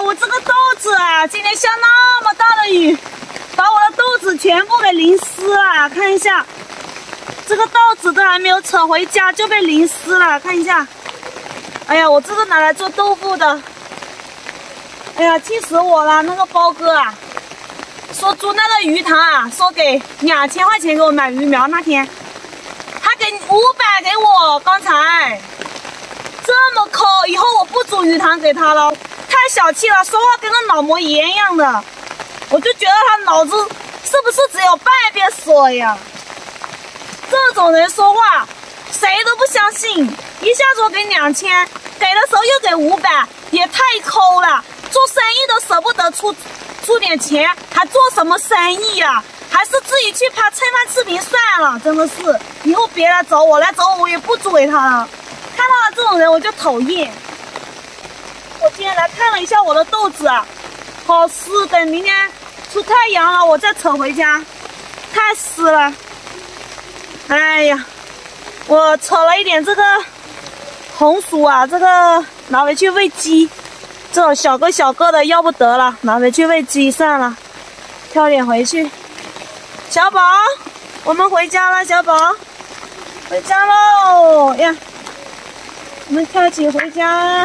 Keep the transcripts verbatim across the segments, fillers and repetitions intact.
我这个豆子啊，今天下那么大的雨，把我的豆子全部给淋湿了。看一下，这个豆子都还没有扯回家就被淋湿了。看一下，哎呀，我这个拿来做豆腐的，哎呀，气死我了！那个包哥啊，说租那个鱼塘啊，说给两千块钱给我买鱼苗，那天他给五百给我，刚才这么抠，以后我不租鱼塘给他了。 太小气了，说话跟个脑膜炎一样的，我就觉得他脑子是不是只有半边水呀？这种人说话谁都不相信，一下子我给两千，给的时候又给五百，也太抠了。做生意都舍不得出出点钱，还做什么生意呀？还是自己去拍蹭饭视频算了，真的是，以后别来找我，来找我我也不租给他了。看到了这种人我就讨厌。 我今天来看了一下我的豆子啊，好湿，等明天出太阳了我再扯回家，太湿了。哎呀，我扯了一点这个红薯啊，这个拿回去喂鸡，这种小个小个的要不得了，拿回去喂鸡算了，挑点回去。小宝，我们回家了，小宝，回家喽呀！我们跳起回家。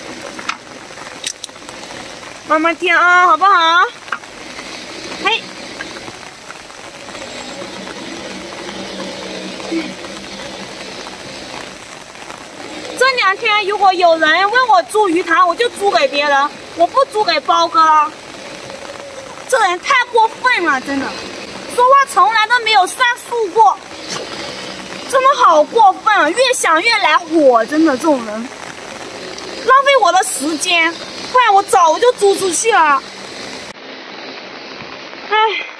慢慢跳啊，好不好？嘿，这两天如果有人问我租鱼塘，我就租给别人，我不租给包哥了。这人太过分了，真的，说话从来都没有算数过，真的好过分啊！越想越来火，真的这种人，浪费我的时间。 不然我早就租出去了。哎，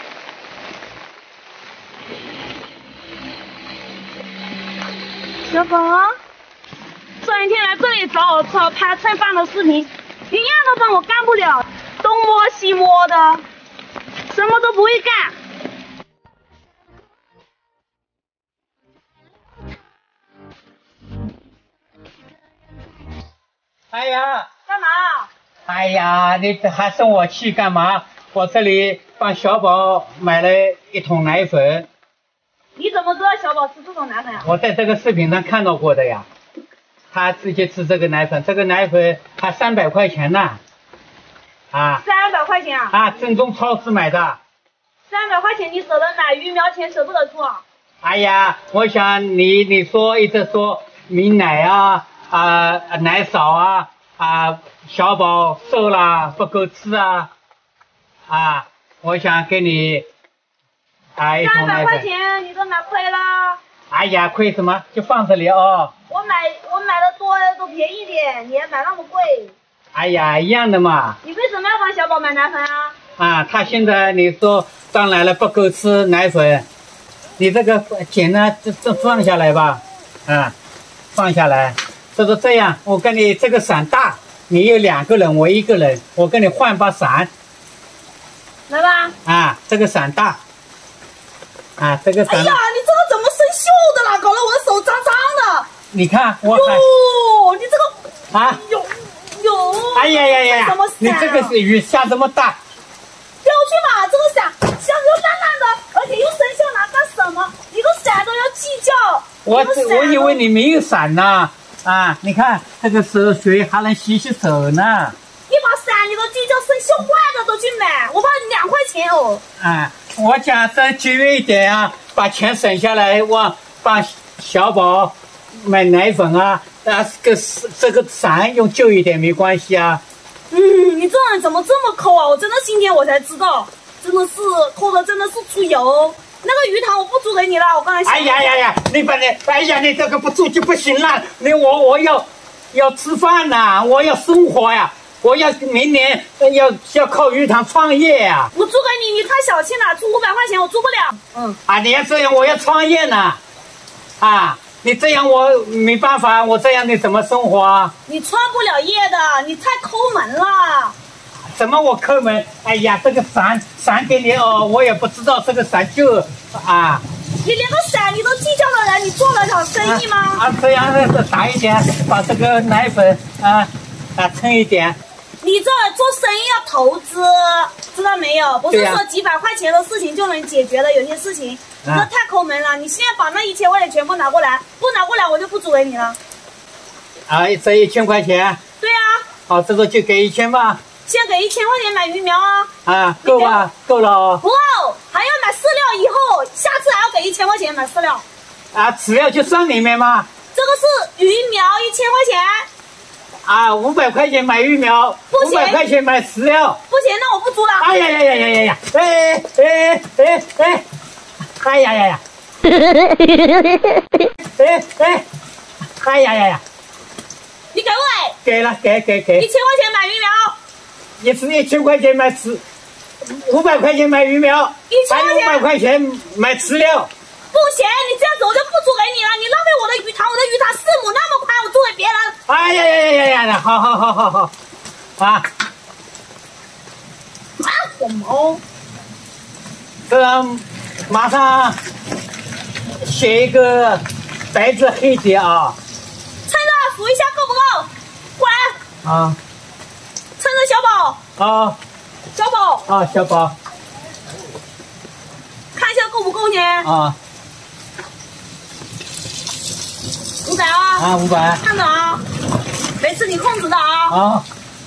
小宝，这两天来这里找我找拍蹭饭的视频，一样都帮我干不了，东摸西摸的，什么都不会干。 哎呀， 干嘛？ 哎呀，你还生我气干嘛？我这里帮小宝买了一桶奶粉。 你怎么知道小宝吃这种奶粉啊？ 我在这个视频上看到过的呀，他直接吃这个奶粉，这个奶粉还三百块钱呢。啊。 三百块钱啊？ 啊，正宗超市买的。 三百块钱你舍得买鱼苗钱舍不得出啊？ 哎呀，我想你你说一直说米奶啊啊奶少啊啊。 小宝瘦了不够吃啊，啊，我想给你啊一桶奶粉。三百块钱你都买亏了。 哎呀，亏什么？就放这里哦。 我买我买的多都便宜点，你还买那么贵。 哎呀，一样的嘛。 你为什么要帮小宝买奶粉啊？ 啊，他现在你说当然了不够吃奶粉，你这个钱呢这这放下来吧，啊，放下来，就是这样，我跟你这个伞大。 你有两个人，我一个人，我跟你换把伞， 来吧。啊， 这个伞大，啊，这个伞。哎呀，你这个怎么生锈的啦？搞得我的手脏脏的。 你看我。 哟，你这个。啊。有有。 哎呀呀呀！ 什么伞？ 你这个是雨下这么大。 不要去嘛，这个伞香又烂烂的，而且又生锈，拿干什么？一个伞都要计较。 我我以为你没有伞呢。 啊，你看这个手水还能洗洗手呢。 一把伞你都计较，生锈坏的都去买，我怕两块钱哦。 啊，我讲再节约一点啊，把钱省下来，我帮小宝买奶粉啊，啊，这个这个伞用旧一点没关系啊。 嗯，你这人怎么这么抠啊？我真的今天我才知道，真的是抠的真的是出油。 那个鱼塘我不租给你了，我刚才想。 哎呀呀呀！你把你，哎呀，你这个不租就不行了。你我我要要吃饭呐，我要生活呀，我要明年要要靠鱼塘创业呀。 我租给你，你太小气了，租五百块钱我租不了。嗯。 啊，你要这样，我要创业呢。啊，你这样我没办法，我这样你怎么生活啊？ 你创不了业的，你太抠门了。 怎么我抠门？哎呀，这个伞伞给你哦，我也不知道这个伞就啊。 你连个伞你都计较的人，你做了场生意吗？ 啊，啊这样打一点，把这个奶粉啊啊称一点， 你这做生意要投资，知道没有？不是说几百块钱的事情就能解决的，有些事情这太抠门了。你现在把那一千块钱全部拿过来，不拿过来我就不租给你了。 啊，这一千块钱？ 对啊。 好，这个就给一千吧。 先给一千块钱买鱼苗啊。 啊，够吧？够了哦。 不够，还要买饲料，以后下次还要给一千块钱买饲料。 啊，饲料就算里面吗？ 这个是鱼苗，一千块钱。 啊，五百块钱买鱼苗，五百块钱买饲料。 不行，那我不租了。 哎呀呀呀呀呀呀！哎哎哎哎！哎呀呀呀！哎哎！哎呀呀呀！ 你给我。 给了，给给给。 一千块钱买鱼苗。 一次一千块钱买饲，五百块钱买鱼苗，还有五百块钱买饲料。 不行，你这样子我就不租给你了，你浪费我的鱼塘，我的鱼塘四亩那么宽，我租给别人。 哎呀呀呀呀呀！好好好好好，啊！ 啊，什么？ 这马上写一个白纸黑字啊！ 趁着数一下够不够？滚！ 啊！ 趁着小宝。 啊！ 小宝。 啊，小宝。 看一下够不够呢？ 啊。 五百啊！ 啊，五百。 看着啊，没吃你控制的啊。 啊。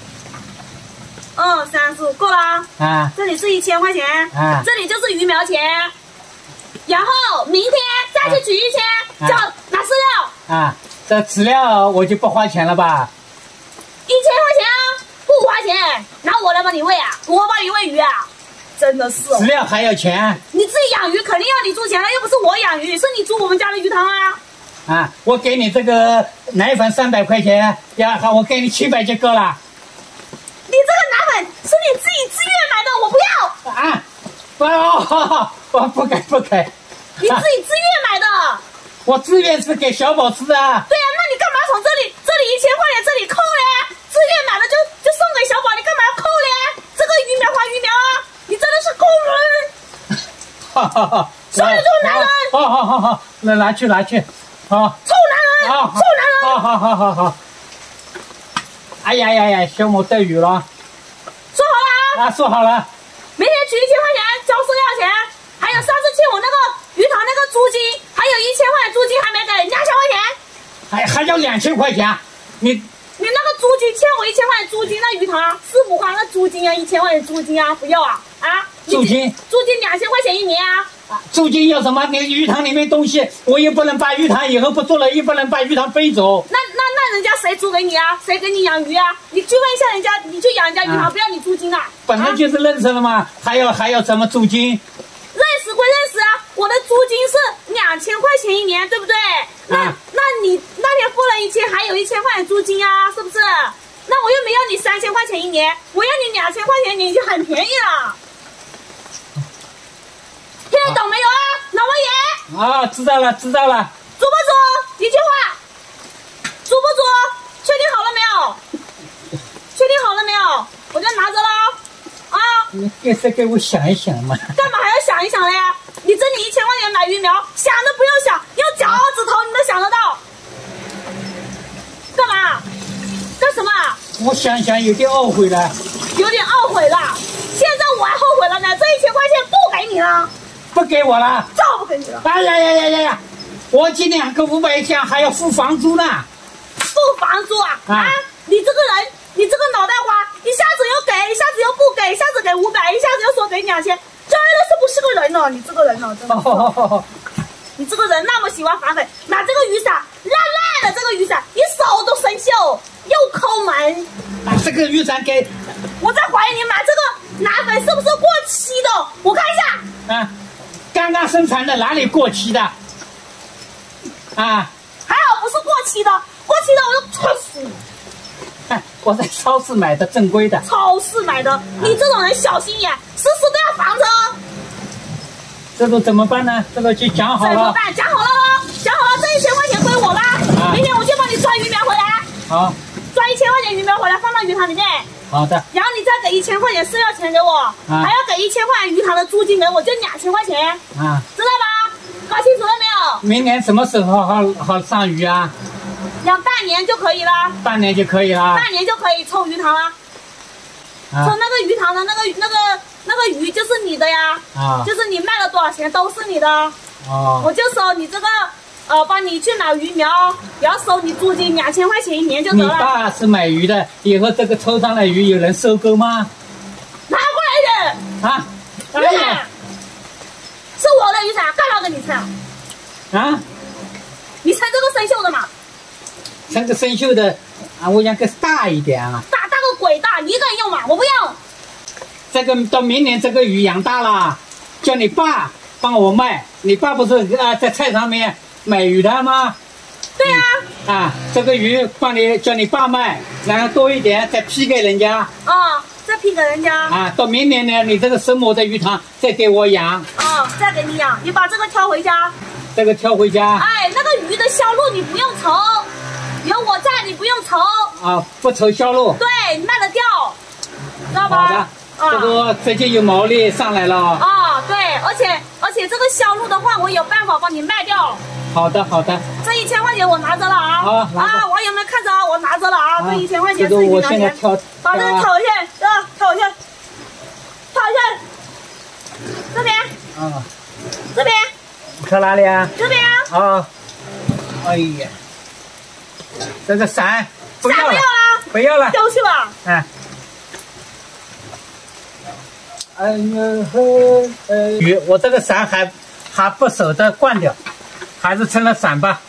嗯，三十够了啊。 啊。 这里是一千块钱。啊。这里就是鱼苗钱，然后明天再去取一千，叫拿饲料。 啊，这饲料我就不花钱了吧？ 一千块钱啊，不花钱，拿我来帮你喂啊，我帮你喂鱼啊。真的是。 饲料还要钱？ 你自己养鱼肯定要你出钱了，又不是我养鱼，是你租我们家的鱼塘啊。 啊，我给你这个奶粉三百块钱，呀，好，我给你七百就够了。 你这个奶粉是你自己自愿买的，我不要。 啊，哦，我不给不给。 你自己自愿买的。 我自愿是给小宝吃的。对呀，那你干嘛从这里这里一千块钱这里扣嘞？自愿买的就就送给小宝，你干嘛要扣嘞？这个鱼苗还鱼苗啊，你真的是抠门。 哈哈哈！ 说你这个男人。 好好好好，那拿去拿去。好， 臭男人，臭男人！ 好好好好好。哎呀呀呀，小母得鱼了。 说好了啊！ 啊，说好了。 明天取一千块钱交饲料钱，还有上次欠我那个鱼塘那个租金，还有一千块钱租金还没给，两千块钱。 还还要两千块钱？你你那个租金欠我一千块钱租金，那鱼塘四亩宽那租金啊，一千块钱租金啊，不要啊啊！ 租金？ 租金两千块钱一年啊。 租金要什么？那鱼塘里面东西，我又不能把鱼塘以后不做了，又不能把鱼塘背走。 那那那人家谁租给你啊？谁给你养鱼啊？你去问一下人家，你去养人家鱼塘，啊、不要你租金啊！ 本来就是认识了嘛，啊、还要还要什么租金？ 认识归认识啊，我的租金是两千块钱一年，对不对？那、啊、那你那天付了一千，还有一千块钱租金啊，是不是？那我又没要你三千块钱一年，我要你两千块钱一年已经很便宜了。听得懂没有啊，老王爷？ 啊，知道了，知道了。 租不租？一句话，租不租？确定好了没有？确定好了没有？我就拿着了。啊！ 你给再给我想一想嘛。 干嘛还要想一想嘞？你这里一千块钱买鱼苗，想都不用想，用脚趾头你都想得到。干嘛？干什么？ 我想想，有点懊悔了。 有点懊悔了。现在我还后悔了呢，这一千块钱不给你了。 不给我了， 照不给你了。 哎呀呀呀呀呀！我今年个五百一千还要付房租呢。 付房租啊？啊！ 啊你这个人，你这个脑袋瓜，一下子又给，一下子又不给，一下子给五百，一下子又说给两千，真的是不是个人呢？你这个人呢，真的是。 哦、 你这个人那么喜欢反悔，买这个雨伞烂烂的，这个雨伞你手都生锈，又抠门。 啊，这个雨伞给…… 我在怀疑你买这个奶粉是不是过期的？我看一下。 啊。刚刚生产的哪里过期的？啊， 还好不是过期的，过期的我就戳死你。 哎，我在超市买的正规的。 超市买的，啊、你这种人小心眼，时时都要防着哦。 这个怎么办呢？这个就讲好了。 怎么办？讲好了哦，讲好了，这一千块钱归我啦。啊、明天我就帮你抓鱼苗回来。 好。 抓一千块钱鱼苗回来，放到鱼塘里面。 好的。 然后你再给一千块钱饲料钱给我，啊、还要给一千块钱鱼塘的租金给我，就两千块钱。啊，知道吧？搞清楚了没有？ 明年什么时候好好上鱼啊？ 养半年就可以了。 半年就可以了。 半年就可以抽鱼塘了。 从那个鱼塘的那个那个那个鱼就是你的呀， 啊， 就是你卖了多少钱都是你的， 哦， 我就收你这个，呃，帮你去买鱼苗，也要收你租金两千块钱一年就得你了。 爸是买鱼的，以后这个抽上的鱼有人收购吗？ 拿过来人， 啊， 鱼伞，是我的雨伞，干嘛给你撑？ 啊， 你撑这个生锈的嘛？ 撑个生锈的啊，我想更大一点啊。 大大个鬼大，你敢用吗？我不用。 这个到明年这个鱼养大了，叫你爸帮我卖。你爸不是啊在菜场面买鱼的吗？ 对呀、 啊。啊，这个鱼帮你叫你爸卖，然后多一点再批给人家。 啊，再批给人家。 啊，到明年呢，你这个生我的鱼塘再给我养。 啊，再给你养，你把这个挑回家。 这个挑回家。 哎，那个鱼的销路你不用愁，有我在，你不用愁。 啊，不愁销路。 对，你卖得掉，知道吧？ 好的， 啊、 这个直接有毛利上来了。 啊，对，而且而且这个销路的话，我有办法帮你卖掉。 好的，好的。 这一千块钱我拿着了啊！ 好， 啊，网友们看着啊，我拿着了啊！这一千块钱这个我是你拿钱， 现在挑， 把这个挑一下，这个挑一下，挑一下，这边， 啊， 这边， 挑哪里啊？ 这边啊！ 啊，哎呀，这个伞不要了， 伞不要了， 不要了， 丢去吧。 哎。哎呀呵，呃，鱼，我这个伞还还不舍得换掉，还是撑了伞吧。